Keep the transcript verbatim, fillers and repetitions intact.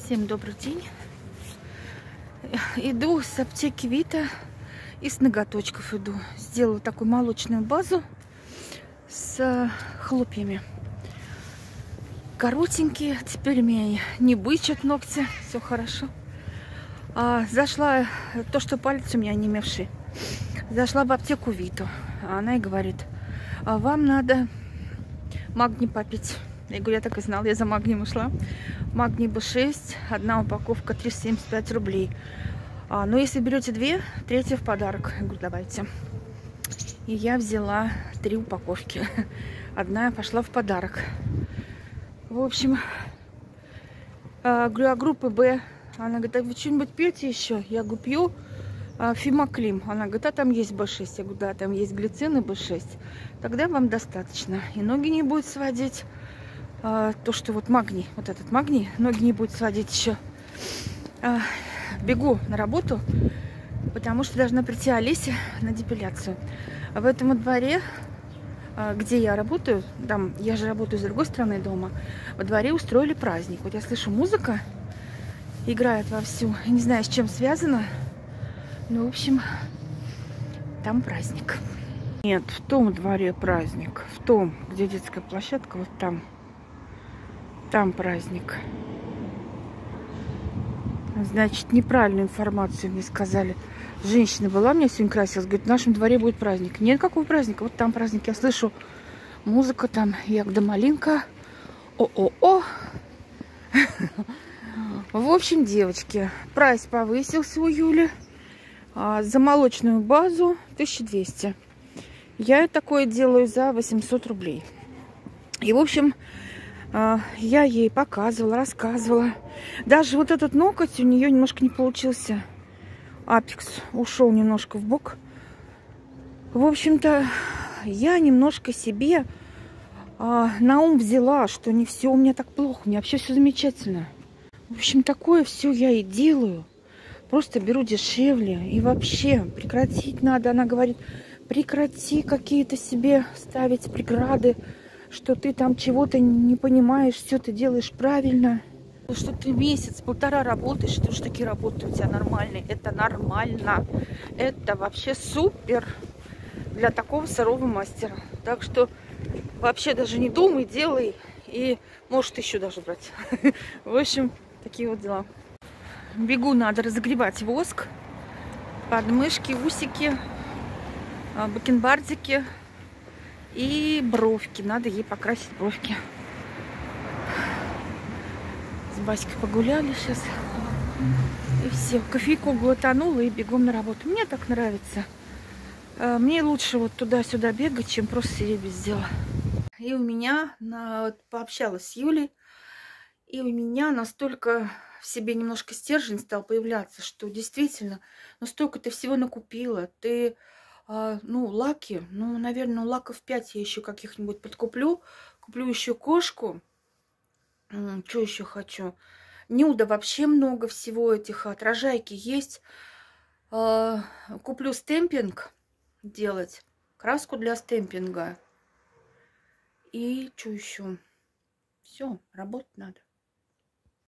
Всем добрый день. Иду с аптеки Вита и с ноготочков иду. Сделала такую молочную базу с хлопьями. Коротенькие, теперь меня не бычат ногти, все хорошо. А, зашла, то, что палец у меня онемевший, зашла в аптеку Виту. Она и говорит: а вам надо магний попить. Я говорю, я так и знала, я за магнием ушла. Магний бэ шесть, одна упаковка триста семьдесят пять рублей. А, но если берете две, третья в подарок. Я говорю, давайте. И я взяла три упаковки. Одна пошла в подарок. В общем, а, говорю, а группы Б? Она говорит, а вы что-нибудь пьете еще? Я говорю, пью а, Фимоклим. Она говорит, а там есть бэ шесть. Я говорю, да, там есть глицин и бэ шесть. Тогда вам достаточно. И ноги не будет сводить. А, то, что вот магний, вот этот магний, ноги не будет сводить еще. А, бегу на работу, потому что должна прийти Олеся на депиляцию. А в этом дворе, а, где я работаю, там, я же работаю с другой стороны дома, во дворе устроили праздник. Вот я слышу, музыка играет вовсю. Я не знаю, с чем связано, но, в общем, там праздник. Нет, в том дворе праздник, в том, где детская площадка, вот там. Там праздник. Значит, неправильную информацию мне сказали. Женщина была, мне сегодня красилась, говорит, в нашем дворе будет праздник. Нет какого праздника, вот там праздник. Я слышу, музыка там, ягода малинка. О-о-о. В общем, девочки, прайс повысился у Юли. За молочную базу тысяча двести. Я такое делаю за восемьсот рублей. И, в общем, я ей показывала, рассказывала. Даже вот этот ноготь у нее немножко не получился. Апекс ушел немножко в бок. В общем-то, я немножко себе а, на ум взяла, что не все у меня так плохо. У меня вообще все замечательно. В общем, такое все я и делаю. Просто беру дешевле. И вообще прекратить надо. Она говорит, прекрати какие-то себе ставить преграды, что ты там чего-то не понимаешь, все ты делаешь правильно. Что ты месяц, полтора работаешь, ты уж таки работы у тебя нормальные. Это нормально. Это вообще супер для такого сырого мастера. Так что вообще даже не думай, делай. И может еще даже брать. В общем, такие вот дела. Бегу, надо разогревать воск. Подмышки, усики, бакенбардики. И бровки. Надо ей покрасить бровки. С Баськой погуляли сейчас. И все. Кофейку глотанула и бегом на работу. Мне так нравится. Мне лучше вот туда-сюда бегать, чем просто сидеть без дела. И у меня на, вот, пообщалась с Юлей. И у меня настолько в себе немножко стержень стал появляться, что действительно, ну столько ты всего накупила. Ты... Ну, лаки, ну, наверное, лаков пять я еще каких-нибудь подкуплю. Куплю еще кошку. Что еще хочу? Нюда вообще много всего этих. Отражайки есть. Куплю стемпинг делать. Краску для стемпинга. И что еще? Все, работать надо.